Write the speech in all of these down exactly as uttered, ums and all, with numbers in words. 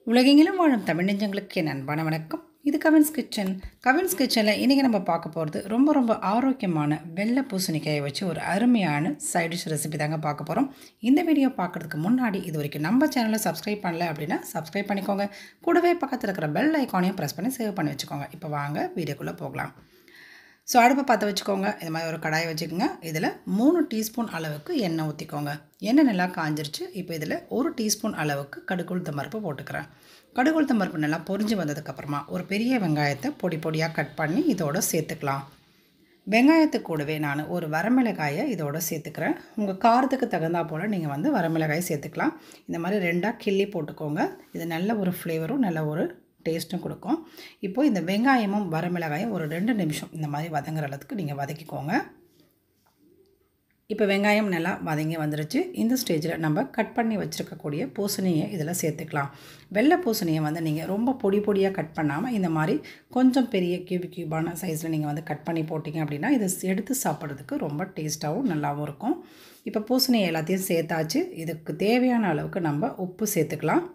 உலகெங்கிலும் வாழும் தமிழ் நெஞ்சங்களுக்கு என் அன்பான வணக்கம். இது கவின்ஸ் கிச்சன். கவின்ஸ் கிச்சனில் இன்றைக்கி நம்ம பார்க்க போகிறது ரொம்ப ரொம்ப ஆரோக்கியமான வெள்ளை பூசணிக்காயை வச்சு ஒரு அருமையான சைட் டிஷ் ரெசிபி தாங்க பார்க்க போகிறோம். இந்த வீடியோ பார்க்குறதுக்கு முன்னாடி இது வரைக்கும் நம்ம சேனலை சப்ஸ்கிரைப் பண்ணல அப்படின்னா சப்ஸ்கிரைப் பண்ணிக்கோங்க. கூடவே பக்கத்தில் இருக்கிற பெல் ஐக்கானையும் ப்ரெஸ் பண்ணி சேவ் பண்ணி வச்சுக்கோங்க. இப்போ வாங்க வீடியோக்குள்ளே போகலாம். ஸோ அடுப்பை பற்ற வச்சுக்கோங்க. இது மாதிரி ஒரு கடாயை வச்சுக்கோங்க. இதில் மூணு டீஸ்பூன் அளவுக்கு எண்ணெய் ஊற்றிக்கோங்க. எண்ணெய் நல்லா காஞ்சிருச்சு. இப்போ இதில் ஒரு டீஸ்பூன் அளவுக்கு கடுகு உளுத்தம் பருப்பு போட்டுக்கிறேன். கடுகு உளுத்தம் பருப்பு நல்லா பொரிஞ்சு வந்ததுக்கப்புறமா ஒரு பெரிய வெங்காயத்தை பொடி பொடியாக கட் பண்ணி இதோட சேர்த்துக்கலாம். வெங்காயத்து கூடவே நான் ஒரு வரமிளகாயை இதோட சேர்த்துக்கிறேன். உங்கள் காரத்துக்கு தகுந்தா போல் நீங்கள் வந்து வரமிளகாயை சேர்த்துக்கலாம். இந்த மாதிரி ரெண்டாக கிள்ளி போட்டுக்கோங்க. இது நல்ல ஒரு ஃப்ளேவரும் நல்ல ஒரு டேஸ்ட்டும் கொடுக்கும். இப்போது இந்த வெங்காயமும் வரமிளகாயும் ஒரு ரெண்டு நிமிஷம் இந்த மாதிரி வதங்குற அளவுக்கு நீங்கள் வதக்கிக்கோங்க. இப்போ வெங்காயம் நல்லா வதங்கி வந்துருச்சு. இந்த ஸ்டேஜில் நம்ம கட் பண்ணி வச்சுருக்கக்கூடிய பூசணியை இதில் சேர்த்துக்கலாம். வெள்ளை பூசணியை வந்து நீங்கள் ரொம்ப பொடி பொடியாக கட் பண்ணாமல் இந்த மாதிரி கொஞ்சம் பெரிய கியூப் கியூபான சைஸில் நீங்கள் வந்து கட் பண்ணி போட்டிங்க அப்படின்னா இதை எடுத்து சாப்பிட்றதுக்கு ரொம்ப டேஸ்ட்டாகவும் நல்லாவும் இருக்கும். இப்போ பூசணியை எல்லாத்தையும் சேர்த்தாச்சு. இதுக்கு தேவையான அளவுக்கு நம்ம உப்பு சேர்த்துக்கலாம்.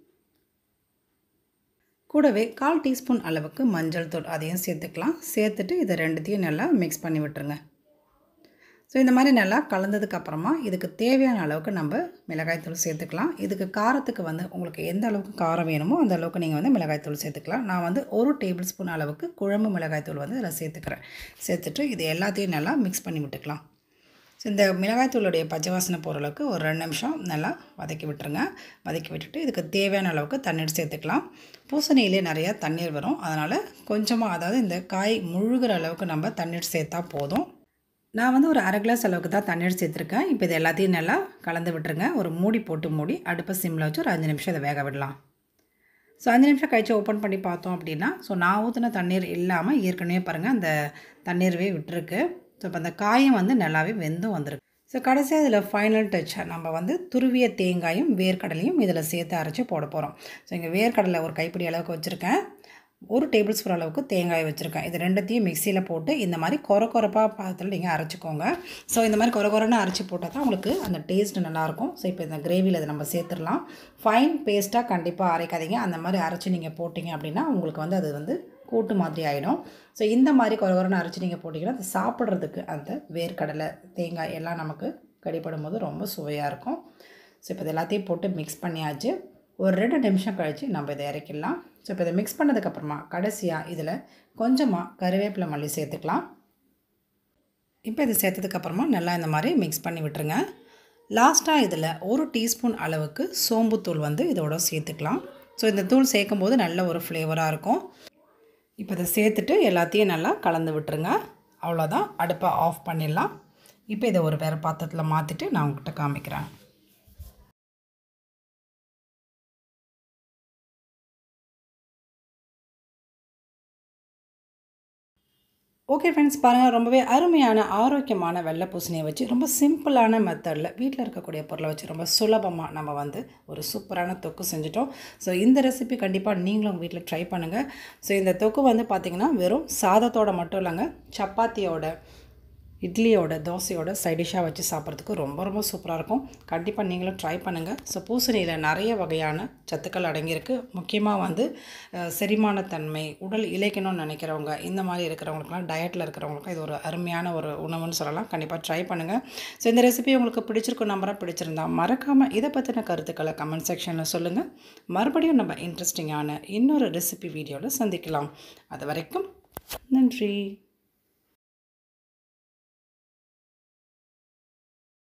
கூடவே கால் டீஸ்பூன் அளவுக்கு மஞ்சள் தூள் அதையும் சேர்த்துக்கலாம். சேர்த்துட்டு இதை ரெண்டுத்தையும் நல்லா மிக்ஸ் பண்ணி விட்டுருங்க. ஸோ இந்த மாதிரி நல்லா கலந்ததுக்கப்புறமா இதுக்கு தேவையான அளவுக்கு நம்ம மிளகாய்த்தூள் சேர்த்துக்கலாம். இதுக்கு காரத்துக்கு வந்து உங்களுக்கு எந்த அளவுக்கு காரம் வேணுமோ அந்த அளவுக்கு நீங்கள் வந்து மிளகாய்த்தூள் சேர்த்துக்கலாம். நான் வந்து ஒரு டேபிள் ஸ்பூன் அளவுக்கு குழம்பு மிளகாய்த்தூள் வந்து இதில் சேர்த்துக்கிறேன். சேர்த்துட்டு இது எல்லாத்தையும் நல்லா மிக்ஸ் பண்ணி விட்டுக்கலாம். ஸோ இந்த மிளகாய்த்தூளுடைய பச்சை வாசனை போகிற அளவுக்கு ஒரு ரெண்டு நிமிஷம் நல்லா வதக்கி விட்டுருங்க. வதக்கி விட்டுட்டு இதுக்கு தேவையான அளவுக்கு தண்ணீர் சேர்த்துக்கலாம். பூசணியிலே நிறையா தண்ணீர் வரும். அதனால் கொஞ்சமாக, அதாவது இந்த காய் முழுகிற அளவுக்கு நம்ம தண்ணீர் சேர்த்தா போதும். நான் வந்து ஒரு அரை கிளாஸ் அளவுக்கு தான் தண்ணீர் சேர்த்துருக்கேன். இப்போ இது எல்லாத்தையும் நல்லா கலந்து விட்டுருங்க. ஒரு மூடி போட்டு மூடி அடுப்பை சிம்மில் வச்சு ஒரு அஞ்சு நிமிஷம் இதை வேக விடலாம். ஸோ அஞ்சு நிமிஷம் கழிச்சு ஓப்பன் பண்ணி பார்த்தோம் அப்படின்னா, ஸோ நான் ஊற்றின தண்ணீர் இல்லாமல் ஏற்கனவே பாருங்கள் அந்த தண்ணீர்வே விட்டுருக்கு. ஸோ இப்போ அந்த காயம் வந்து நல்லாவே வெந்தும் வந்திருக்கு. ஸோ கடைசியாக இதில் ஃபைனல் டச் நம்ம வந்து துருவிய தேங்காயும் வேர்க்கடலையும் இதில் சேர்த்து அரைச்சி போட போகிறோம். ஸோ இங்கே வேர்க்கடலை ஒரு கைப்பிடி அளவுக்கு வச்சுருக்கேன். ஒரு டேபிள் ஸ்பூன் அளவுக்கு தேங்காய் வச்சுருக்கேன். இது ரெண்டுத்தையும் மிக்சியில் போட்டு இந்த மாதிரி கொர கொரப்பாக பாத்தில் நீங்கள் அரைச்சிக்கோங்க. ஸோ இந்த மாதிரி கொர கொரன்னு அரைச்சி போட்டால் தான் உங்களுக்கு அந்த டேஸ்ட்டு நல்லாயிருக்கும். ஸோ இப்போ இந்த கிரேவியில் அதை நம்ம சேர்த்துடலாம். ஃபைன் பேஸ்ட்டாக கண்டிப்பாக அரைக்காதீங்க. அந்த மாதிரி அரைச்சி நீங்கள் போட்டிங்க அப்படின்னா உங்களுக்கு வந்து அது வந்து கூட்டு மாதிரி ஆகிடும். ஸோ இந்த மாதிரி கொர கொரன்னு அரைச்சி நீங்கள் போட்டிங்கன்னா அது சாப்பிட்றதுக்கு அந்த வேர்க்கடலை தேங்காய் எல்லாம் நமக்கு கடிப்படும் போது ரொம்ப சுவையாக இருக்கும். ஸோ இப்போ இது எல்லாத்தையும் போட்டு மிக்ஸ் பண்ணியாச்சு. ஒரு ரெண்டு நிமிஷம் கழித்து நம்ம இதை இறக்கிடலாம். ஸோ இப்போ இதை மிக்ஸ் பண்ணதுக்கப்புறமா கடைசியாக இதில் கொஞ்சமாக கருவேப்பிலை மல்லி சேர்த்துக்கலாம். இப்போ இது சேர்த்ததுக்கப்புறமா நல்லா இந்த மாதிரி மிக்ஸ் பண்ணி விட்டுருங்க. லாஸ்ட்டாக இதில் ஒரு டீஸ்பூன் அளவுக்கு சோம்புத்தூள் வந்து இதோட சேர்த்துக்கலாம். ஸோ இந்த தூள் சேர்க்கும் போது நல்ல ஒரு ஃப்ளேவராக இருக்கும். இப்போ இதை சேர்த்துட்டு எல்லாத்தையும் நல்லா கலந்து விட்டுருங்க. அவ்வளோதான், அடுப்பை ஆஃப் பண்ணிடலாம். இப்போ இதை ஒரு வேறு பாத்திரத்தில் மாற்றிட்டு நான் உங்கள்கிட்ட காமிக்கிறேன். ஓகே ஃப்ரெண்ட்ஸ், பாருங்கள், ரொம்பவே அருமையான ஆரோக்கியமான வெள்ளை பூசணியை வச்சு ரொம்ப சிம்பிளான மெத்தடில் வீட்டில் இருக்கக்கூடிய பொருளை வச்சு ரொம்ப சுலபமாக நம்ம வந்து ஒரு சூப்பரான தொக்கு செஞ்சுட்டோம். ஸோ இந்த ரெசிபி கண்டிப்பாக நீங்களும் உங்கள் வீட்டில் ட்ரை பண்ணுங்கள். ஸோ இந்த தொக்கு வந்து பார்த்திங்கன்னா வெறும் சாதத்தோடு மட்டும் இல்லைங்க, சப்பாத்தியோட, இட்லியோட, தோசையோட சைடிஷாக வச்சு சாப்பிட்றதுக்கு ரொம்ப ரொம்ப சூப்பராக இருக்கும். கண்டிப்பாக நீங்களும் ட்ரை பண்ணுங்கள். ஸோ பூசணியில் நிறைய வகையான சத்துக்கள் அடங்கியிருக்கு. முக்கியமாக வந்து செரிமானத்தன்மை, உடல் இளைக்கணும்னு நினைக்கிறவங்க, இந்த மாதிரி இருக்கிறவங்களுக்குலாம், டயட்டில் இருக்கிறவங்களுக்கும் இது ஒரு அருமையான ஒரு உணவுன்னு சொல்லலாம். கண்டிப்பாக ட்ரை பண்ணுங்கள். ஸோ இந்த ரெசிபி உங்களுக்கு பிடிச்சிருக்கும் நம்பராக பிடிச்சிருந்தா மறக்காமல் இதை பற்றின கருத்துக்களை கமெண்ட் செக்ஷனில் சொல்லுங்கள். மறுபடியும் நம்ம இன்ட்ரெஸ்டிங்கான இன்னொரு ரெசிபி வீடியோவில் சந்திக்கலாம். அது வரைக்கும் நன்றி.